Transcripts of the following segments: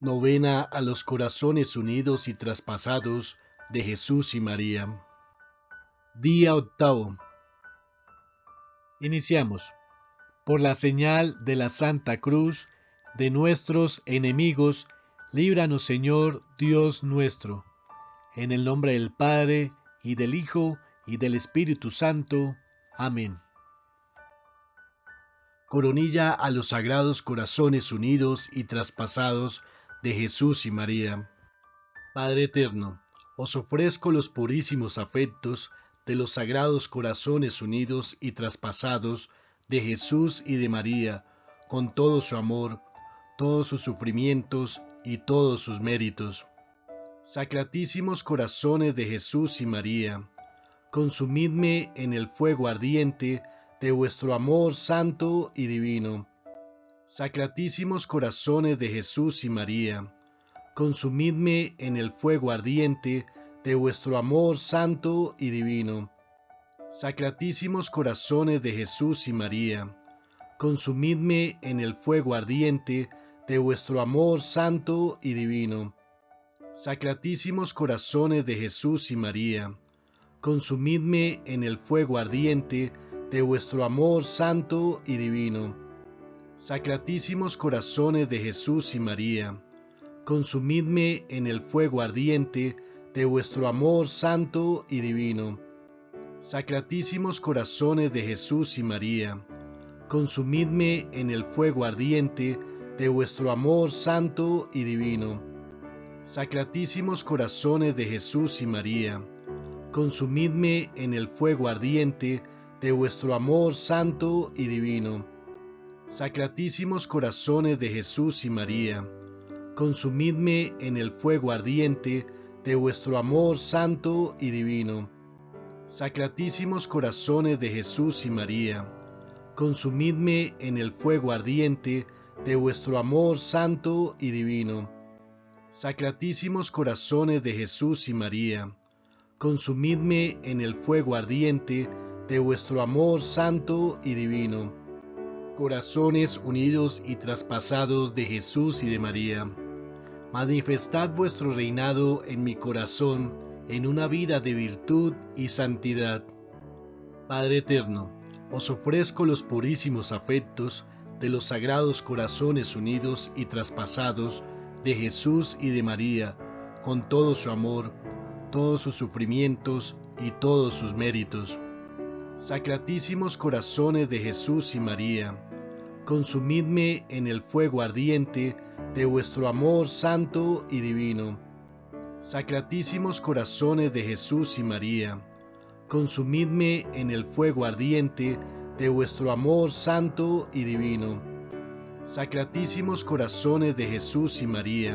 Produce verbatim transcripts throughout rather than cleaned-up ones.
Novena a los corazones unidos y traspasados de Jesús y María. Día octavo. Iniciamos. Por la señal de la Santa Cruz de nuestros enemigos, líbranos, Señor Dios nuestro. En el nombre del Padre, y del Hijo, y del Espíritu Santo. Amén. Coronilla a los sagrados corazones unidos y traspasados de Jesús y María. Padre eterno, os ofrezco los purísimos afectos de los sagrados corazones unidos y traspasados de Jesús y de María, con todo su amor, todos sus sufrimientos y todos sus méritos. Sacratísimos corazones de Jesús y María, consumidme en el fuego ardiente de vuestro amor santo y divino. Sacratísimos corazones de Jesús y María, consumidme en el fuego ardiente de vuestro amor santo y divino. Sacratísimos corazones de Jesús y María, consumidme en el fuego ardiente de vuestro amor santo y divino. Sacratísimos corazones de Jesús y María, consumidme en el fuego ardiente de vuestro amor santo y divino. Sacratísimos corazones de Jesús y María, consumidme en el fuego ardiente de vuestro amor santo y divino. Sacratísimos corazones de Jesús y María, consumidme en el fuego ardiente de vuestro amor santo y divino. Sacratísimos corazones de Jesús y María, consumidme en el fuego ardiente de vuestro amor santo y divino. Sacratísimos corazones de Jesús y María, consumidme en el fuego ardiente de vuestro amor santo y divino. Sacratísimos corazones de Jesús y María, consumidme en el fuego ardiente de vuestro amor santo y divino. Sacratísimos corazones de Jesús y María, consumidme en el fuego ardiente de vuestro amor santo y divino. Corazones unidos y traspasados de Jesús y de María, manifestad vuestro reinado en mi corazón en una vida de virtud y santidad. Padre eterno, os ofrezco los purísimos afectos de los sagrados corazones unidos y traspasados de Jesús y de María, con todo su amor, todos sus sufrimientos y todos sus méritos. Sacratísimos corazones de Jesús y María, consumidme en el fuego ardiente de vuestro amor santo y divino. Sacratísimos corazones de Jesús y María, consumidme en el fuego ardiente de vuestro amor santo y divino. Sacratísimos corazones de Jesús y María,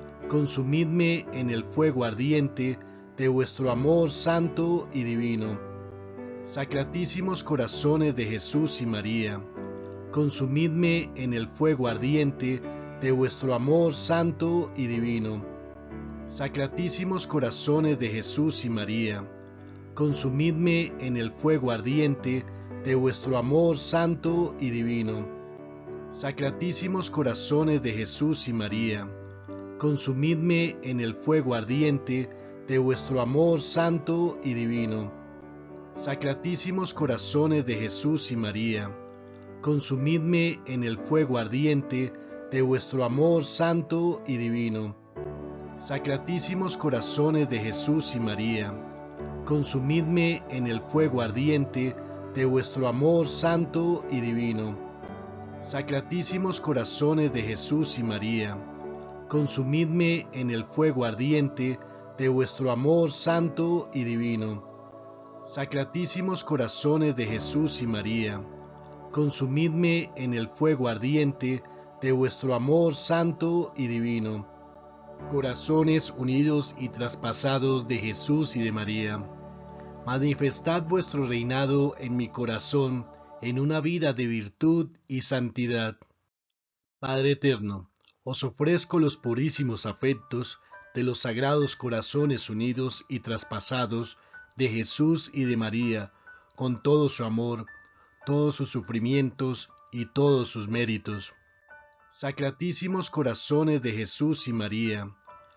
consumidme en el fuego ardiente de vuestro amor santo y divino. Sacratísimos corazones de Jesús y María, consumidme en el fuego ardiente de vuestro amor santo y divino. Sacratísimos corazones de Jesús y María, consumidme en el fuego ardiente de vuestro amor santo y divino. Sacratísimos corazones de Jesús y María, consumidme en el fuego ardiente de vuestro amor santo y divino. Sacratísimos corazones de Jesús y María, consumidme en el fuego ardiente de vuestro amor santo y divino. Sacratísimos corazones de Jesús y María, consumidme en el fuego ardiente de vuestro amor santo y divino. Sacratísimos corazones de Jesús y María, consumidme en el fuego ardiente de vuestro amor santo y divino. Sacratísimos corazones de Jesús y María, consumidme en el fuego ardiente de vuestro amor santo y divino. Corazones unidos y traspasados de Jesús y de María, manifestad vuestro reinado en mi corazón en una vida de virtud y santidad. Padre eterno, os ofrezco los purísimos afectos de los sagrados corazones unidos y traspasados de Jesús y de María, con todo su amor, todos sus sufrimientos y todos sus méritos. Sacratísimos corazones de Jesús y María,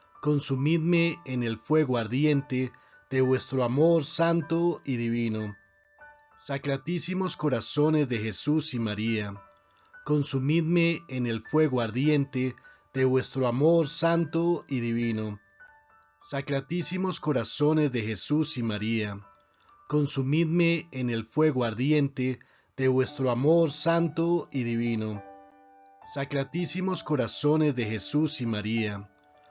consumidme en el fuego ardiente de vuestro amor santo y divino. Sacratísimos corazones de Jesús y María, consumidme en el fuego ardiente de vuestro amor santo y divino. Sacratísimos corazones de Jesús y María, consumidme en el fuego ardiente de vuestro amor santo y divino. Sacratísimos corazones de Jesús y María,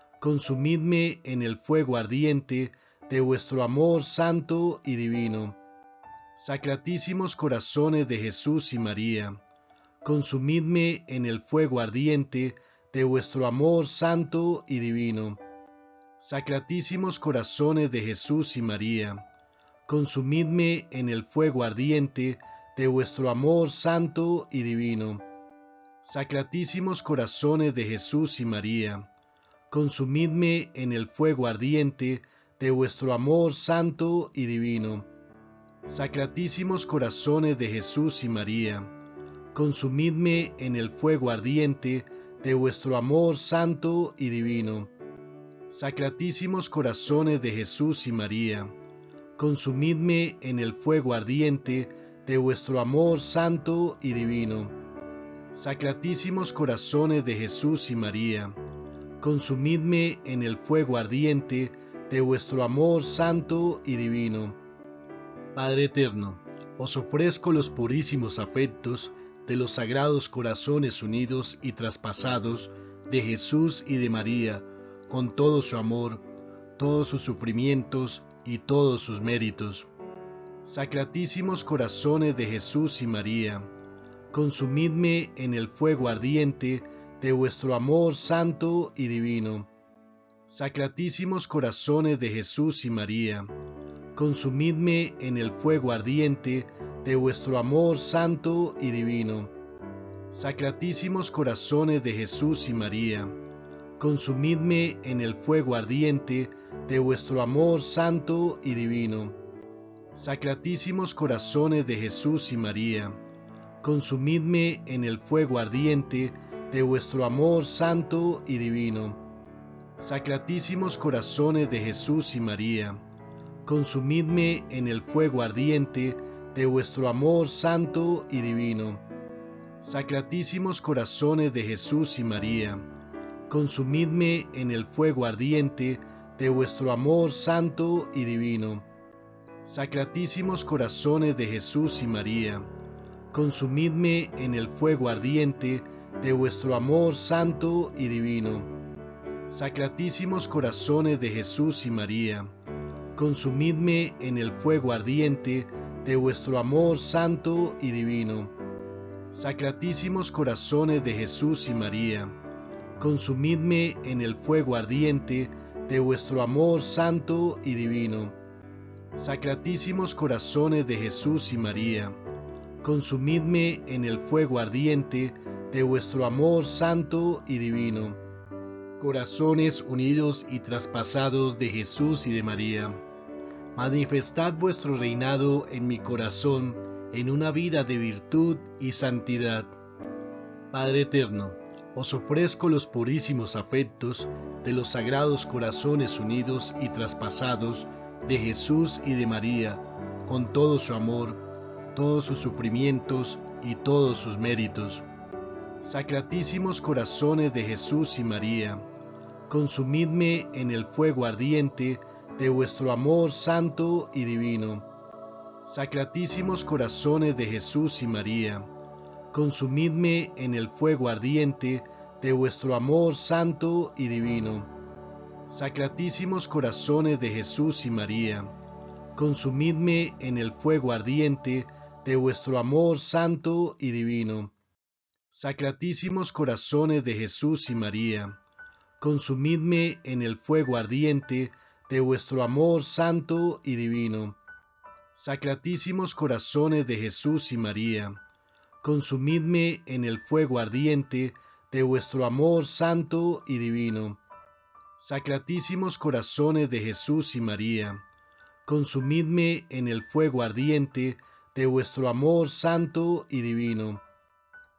consumidme en el fuego ardiente de vuestro amor santo y divino. Sacratísimos corazones de Jesús y María, consumidme en el fuego ardiente de vuestro amor santo y divino. Sacratísimos corazones de Jesús y María, consumidme en el fuego ardiente de vuestro amor santo y divino. Sacratísimos corazones de Jesús y María, consumidme en el fuego ardiente de vuestro amor santo y divino. Sacratísimos corazones de Jesús y María, consumidme en el fuego ardiente de vuestro amor santo y divino. Sacratísimos corazones de Jesús y María, consumidme en el fuego ardiente de vuestro amor santo y divino. Sacratísimos corazones de Jesús y María, consumidme en el fuego ardiente de vuestro amor santo y divino. Padre eterno, os ofrezco los purísimos afectos de los sagrados corazones unidos y traspasados de Jesús y de María, con todo su amor, todos sus sufrimientos y todos sus méritos. Sacratísimos corazones de Jesús y María, consumidme en el fuego ardiente de vuestro amor santo y divino. Sacratísimos corazones de Jesús y María, consumidme en el fuego ardiente de vuestro amor santo y divino. Sacratísimos corazones de Jesús y María, consumidme en el fuego ardiente de vuestro amor santo y divino. Sacratísimos corazones de Jesús y María, consumidme en el fuego ardiente de vuestro amor santo y divino. Sacratísimos corazones de Jesús y María, consumidme en el fuego ardiente de vuestro amor santo y divino. Sacratísimos corazones de Jesús y María, consumidme en el fuego ardiente de vuestro amor santo y divino. Sacratísimos corazones de Jesús y María, consumidme en el fuego ardiente de vuestro amor santo y divino. Sacratísimos corazones de Jesús y María, consumidme en el fuego ardiente de vuestro amor santo y divino. Sacratísimos corazones de Jesús y María, consumidme en el fuego ardiente de vuestro amor santo y divino. Sacratísimos corazones de Jesús y María, consumidme en el fuego ardiente de vuestro amor santo y divino. Corazones unidos y traspasados de Jesús y de María, manifestad vuestro reinado en mi corazón en una vida de virtud y santidad. Padre eterno, os ofrezco los purísimos afectos de los sagrados corazones unidos y traspasados de Jesús y de María, con todo su amor, todos sus sufrimientos y todos sus méritos. Sacratísimos corazones de Jesús y María, consumidme en el fuego ardiente de vuestro amor santo y divino. Sacratísimos corazones de Jesús y María, consumidme en el fuego ardiente de vuestro amor santo y divino. Sacratísimos corazones de Jesús y María, consumidme en el fuego ardiente de vuestro amor santo y divino. Sacratísimos corazones de Jesús y María, consumidme en el fuego ardiente de vuestro amor santo y divino. Sacratísimos corazones de Jesús y María, consumidme en el fuego ardiente de vuestro amor santo y divino. Sacratísimos corazones de Jesús y María, consumidme en el fuego ardiente de vuestro amor santo y divino.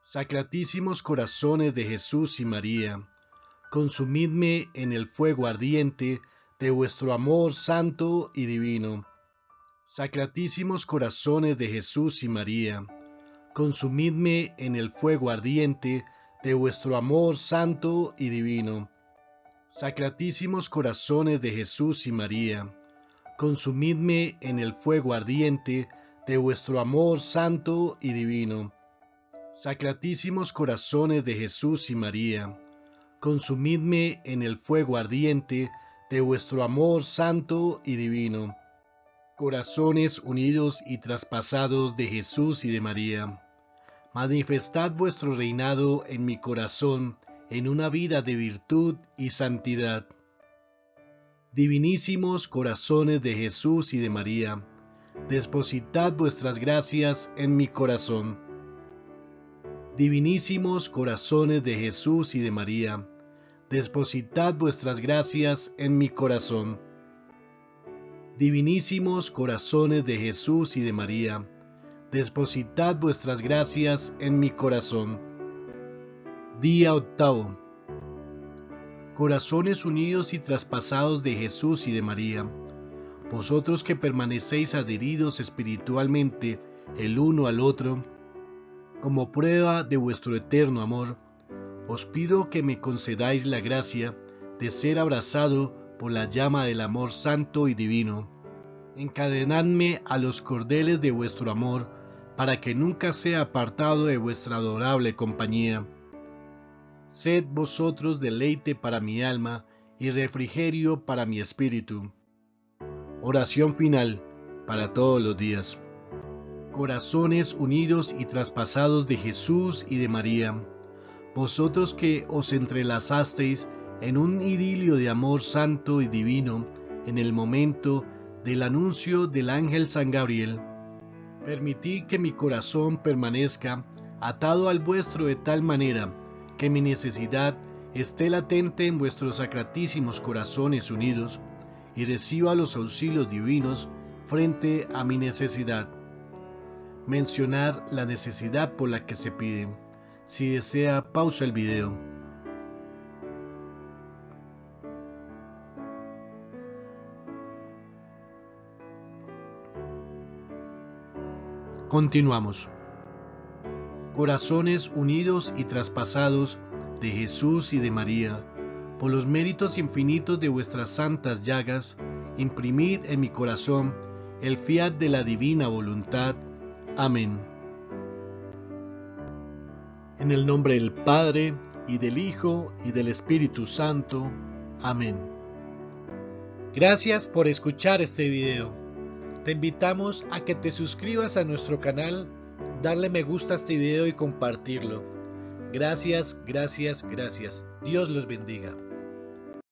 Sacratísimos corazones de Jesús y María, consumidme en el fuego ardiente de vuestro amor santo y divino. Sacratísimos corazones de Jesús y María, consumidme en el fuego ardiente de vuestro amor santo y divino. Sacratísimos corazones de Jesús y María, consumidme en el fuego ardiente de vuestro amor santo y divino. Sacratísimos corazones de Jesús y María, consumidme en el fuego ardiente de vuestro amor santo y divino. Corazones unidos y traspasados de Jesús y de María, manifestad vuestro reinado en mi corazón en una vida de virtud y santidad. Divinísimos corazones de Jesús y de María, depositad vuestras gracias en mi corazón. Divinísimos corazones de Jesús y de María, depositad vuestras gracias en mi corazón. Divinísimos corazones de Jesús y de María, depositad vuestras gracias en mi corazón. Día octavo. Corazones unidos y traspasados de Jesús y de María, vosotros que permanecéis adheridos espiritualmente el uno al otro, como prueba de vuestro eterno amor, os pido que me concedáis la gracia de ser abrazado por la llama del amor santo y divino. Encadenadme a los cordeles de vuestro amor, para que nunca sea apartado de vuestra adorable compañía. Sed vosotros deleite para mi alma y refrigerio para mi espíritu. Oración final para todos los días. Corazones unidos y traspasados de Jesús y de María, vosotros que os entrelazasteis en un idilio de amor santo y divino en el momento del anuncio del ángel San Gabriel, permitid que mi corazón permanezca atado al vuestro de tal manera que mi necesidad esté latente en vuestros sacratísimos corazones unidos y reciba los auxilios divinos frente a mi necesidad. Mencionar la necesidad por la que se pide. Si desea, pausa el video. Continuamos. Corazones unidos y traspasados de Jesús y de María, por los méritos infinitos de vuestras santas llagas, imprimid en mi corazón el fiat de la divina voluntad. Amén. En el nombre del Padre, y del Hijo, y del Espíritu Santo. Amén. Gracias por escuchar este video. Te invitamos a que te suscribas a nuestro canal, darle me gusta a este video y compartirlo. Gracias, gracias, gracias. Dios los bendiga.